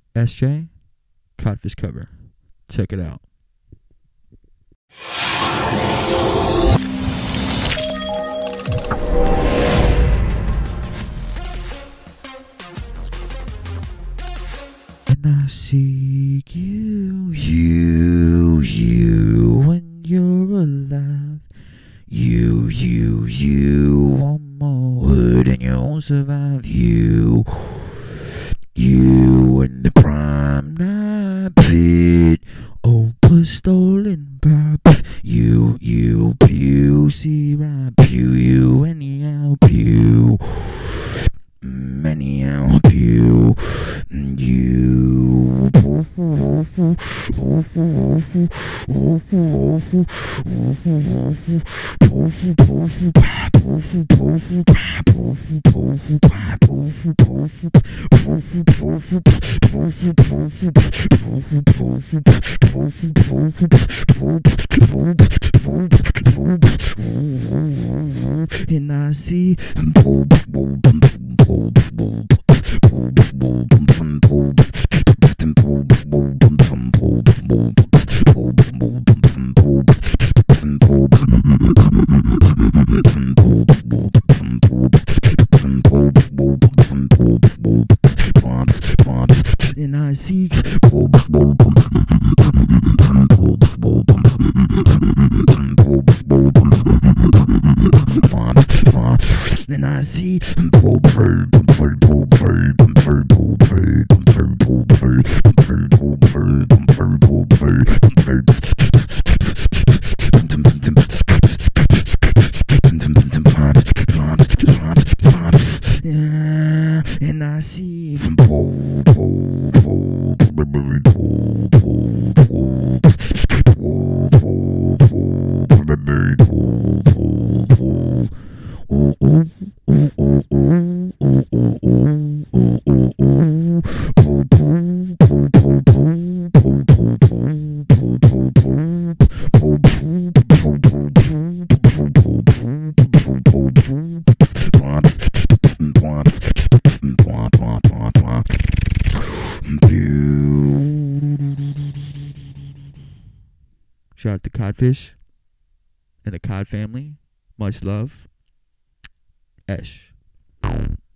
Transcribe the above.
esSJay, Codfish cover. Check it out. And I seek you, when you're alive. You, one more word and you won't survive. You in the prime night pit. Oh, pistol and pop. You, pew, see right, pew, you, anyhow, pew. Anyhow, pew. You. And I see and I seek and I see and I see shout out to Codfish and the Cod family. Much love. Esh.